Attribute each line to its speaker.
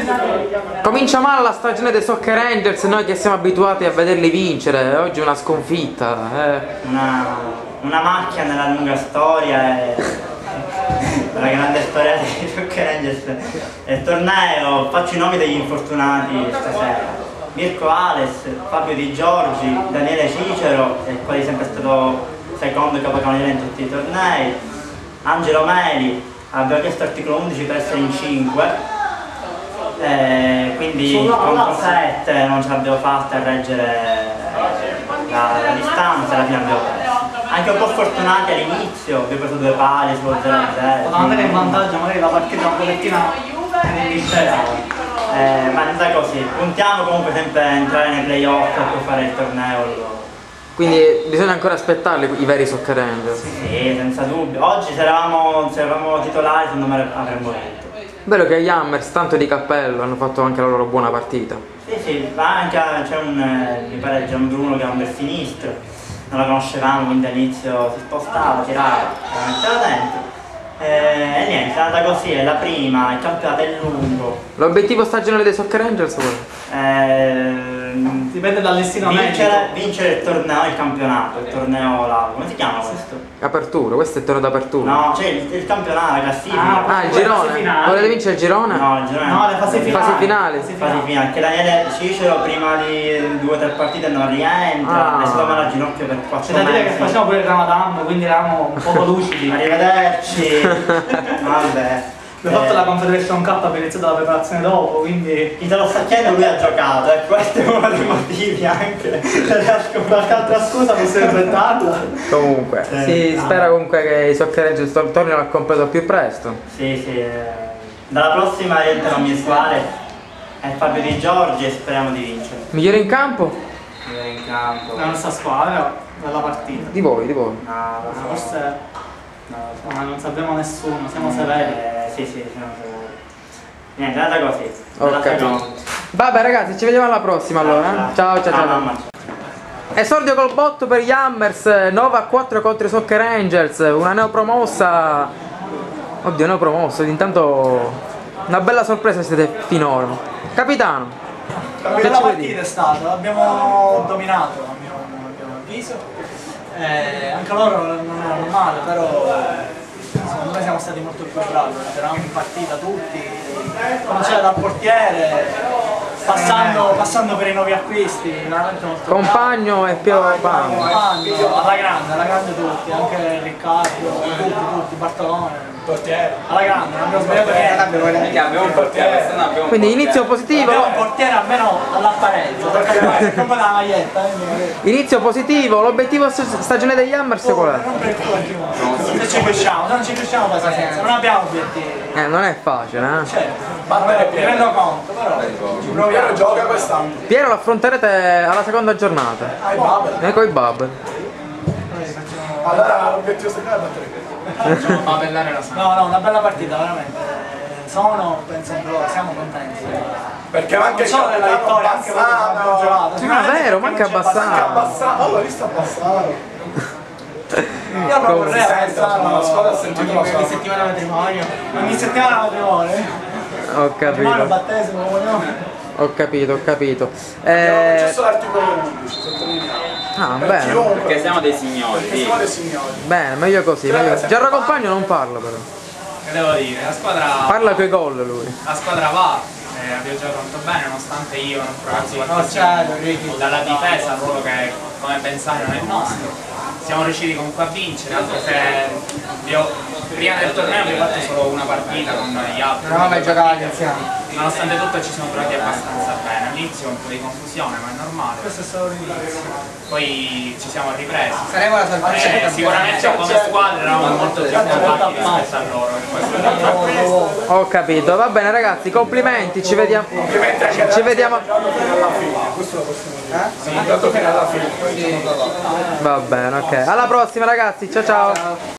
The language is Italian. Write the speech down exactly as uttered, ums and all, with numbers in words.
Speaker 1: Comincia male la stagione dei Soccer Angels, noi che siamo abituati a vederli vincere, oggi una sconfitta. Eh.
Speaker 2: Una, una macchia nella lunga storia e la grande storia dei Soccer Angels. Il torneo, faccio i nomi degli infortunati stasera. Mirko Ales, Fabio Di Giorgi, Daniele Cicero, il quale è sempre stato secondo capocannoniere in tutti i tornei, Angelo Meli, abbiamo chiesto articolo undici per essere in cinque, eh, quindi contro sette non ce l'abbiamo fatta a reggere la, la distanza, alla fine abbiamo perso. Anche un po' fortunati all'inizio, abbiamo preso due pali sullo zero a zero.
Speaker 3: Potevamo andare in vantaggio, magari la partita un pochettino in Inghilterra.
Speaker 2: Eh, ma non è così, puntiamo comunque sempre a entrare nei playoff per fare il torneo.
Speaker 1: Quindi bisogna ancora aspettarli i veri Soccer Angels.
Speaker 2: Sì, senza dubbio. Oggi se eravamo, se eravamo titolari secondo me avremmo vinto.
Speaker 1: Vero che gli Hammers, tanto di cappello, hanno fatto anche la loro buona partita.
Speaker 2: Sì, sì, ma anche c'è un, eh, mi pare Gianbruno che è un bel sinistro, non lo conoscevamo, quindi all'inizio si spostava, tirava, la metteva dentro. E niente, è andata così, è la prima, il campionato è lungo.
Speaker 1: L'obiettivo stagionale dei Soccer Angels qual è?
Speaker 2: Eh,
Speaker 3: Dipende dal destino
Speaker 2: vincere, vincere il torneo, il campionato, il torneo là, come si chiama questo?
Speaker 1: Apertura, questo è il torneo d'apertura.
Speaker 2: No, cioè il, il campionato, la classifica.
Speaker 1: Ah, il girone. Volete vincere il girone?
Speaker 2: No, il girone.
Speaker 3: No, le fasi finali.
Speaker 1: Fasi finali.
Speaker 2: Fasi finali, che Daniele Cicero prima di due o tre partite non rientra,
Speaker 1: Ah.
Speaker 2: è stato male al ginocchio per quattro
Speaker 3: C'è da dire
Speaker 2: mesi.
Speaker 3: che facciamo pure il Ramadan, quindi eravamo un poco lucidi.
Speaker 2: Arrivederci. Vabbè.
Speaker 3: Abbiamo fatto la Confederation Cup, abbiamo iniziato la preparazione dopo, quindi...
Speaker 2: Italo Saccheno lui ha giocato e questo è uno dei motivi anche.
Speaker 3: Qualche altra scusa possiamo inventarla.
Speaker 1: Comunque,
Speaker 2: Eh,
Speaker 1: si
Speaker 2: no.
Speaker 1: spera comunque che i Soccer Angels tor- tornino al completo più presto.
Speaker 2: Sì, sì. eh. Dalla prossima rientrano mie squadre è Fabio Di Giorgi e speriamo di vincere.
Speaker 1: Migliore in campo?
Speaker 2: Io in campo.
Speaker 3: La nostra squadra, dalla partita.
Speaker 1: Di voi, di voi.
Speaker 2: No, lo so.
Speaker 3: Forse...
Speaker 2: No, lo so.
Speaker 3: Ma non sappiamo nessuno, siamo severi.
Speaker 2: Eh, sì, sì, siamo severi. Niente, è andata così.
Speaker 1: Ho
Speaker 2: Dalla
Speaker 1: capito.
Speaker 2: seconda.
Speaker 1: Vabbè ragazzi, ci vediamo alla prossima allora. eh. Ciao ciao ciao.
Speaker 2: Ah, mamma.
Speaker 1: Esordio col botto per gli Hammers, nove a quattro contro i Soccer Angels, una neopromossa. Oddio, neopromossa, intanto una bella sorpresa siete finora. Capitano.
Speaker 3: Una
Speaker 1: Che
Speaker 3: bella
Speaker 1: ci vuoi
Speaker 3: partita
Speaker 1: dire?
Speaker 3: è stata, l'abbiamo dominato a mio, a mio avviso. Eh, anche loro non erano male, però secondo me siamo stati molto più bravi, eravamo in partita tutti, cominciare dal portiere, passando, passando per i nuovi acquisti, veramente molto
Speaker 1: Compagno e Piero
Speaker 3: bravi.
Speaker 1: Pano.
Speaker 3: Compagno, alla grande, alla grande tutti, anche Riccardo, tutti, tutti, Bartolone, portiere, alla grande, non abbiamo sbagliato niente.
Speaker 4: Abbiamo un portiere, no, abbiamo un
Speaker 1: Quindi
Speaker 4: portiere.
Speaker 1: inizio positivo.
Speaker 3: Abbiamo un portiere almeno all'apparenza, perché come la maglietta, quindi...
Speaker 1: Inizio positivo, l'obiettivo st- stagione degli Hammers qual è?
Speaker 3: Non per il culo anche noi. Se ci cresciamo, se non ci cresciamo pazienza, non abbiamo obiettivi.
Speaker 1: Eh, non è facile, eh.
Speaker 3: Certo, mi rendo conto, però ci proviamo.
Speaker 5: Gioca quest'anno.
Speaker 1: Piero lo affronterete alla seconda giornata.
Speaker 5: Ai Babel.
Speaker 1: E coi Babel.
Speaker 5: Allora l'obiettivo secondo è battere
Speaker 4: Ma bellare la
Speaker 3: No, no, una bella partita, veramente. Sono, penso in loro, siamo contenti.
Speaker 5: perché anche
Speaker 3: Non solo della vittoria, anche per abbiamo giocato.
Speaker 1: No, è vero, manca abbastanza.
Speaker 5: Abbassato, allora visto abbassare.
Speaker 3: Io non vorrei
Speaker 5: Senta, ma la squadra ha
Speaker 3: abbassare
Speaker 5: sentito la
Speaker 3: ogni
Speaker 5: squadra.
Speaker 3: settimana matrimonio. Ogni settimana matrimonio.
Speaker 1: Ho
Speaker 3: Matrimonio,
Speaker 1: capito,
Speaker 3: battesimo, vogliamo.
Speaker 1: ho capito, ho capito.
Speaker 5: Abbiamo
Speaker 1: Eh,
Speaker 5: concesso l'articolo undici, sottolineiamo.
Speaker 1: ah,
Speaker 5: Per
Speaker 1: bene,
Speaker 5: chiunque.
Speaker 4: Perché siamo dei signori,
Speaker 5: Perché
Speaker 4: sì.
Speaker 5: siamo dei signori.
Speaker 1: bene, meglio così. Meglio. Gianro Compagno non parla però.
Speaker 6: Che devo dire, la squadra,
Speaker 1: Parla coi gol lui.
Speaker 6: la squadra va, eh, abbiamo giocato molto bene nonostante io non provassi qualche
Speaker 3: No, certo,
Speaker 6: segno
Speaker 3: Ricky.
Speaker 6: dalla difesa, un ruolo che come ben sai non è nostro. Siamo riusciti comunque a vincere, anche se io prima del torneo abbiamo fatto solo una partita con gli altri.
Speaker 3: Non avevamo mai giocato insieme.
Speaker 6: Nonostante tutto ci siamo trovati abbastanza bene, all'inizio un po' di confusione ma è normale,
Speaker 3: Questo è stato l'inizio.
Speaker 6: poi ci siamo ripresi.
Speaker 3: Saremo la sorpresa.
Speaker 6: Eh, sicuramente come squadra eravamo molto più compatti rispetto a loro. per questo-
Speaker 1: Ho capito, va bene ragazzi, complimenti, ci vediamo. Ci vediamo.
Speaker 5: Questo lo possiamo dire. Siamo andati fino alla fine.
Speaker 1: Va bene, ok. Alla prossima ragazzi, ciao ciao.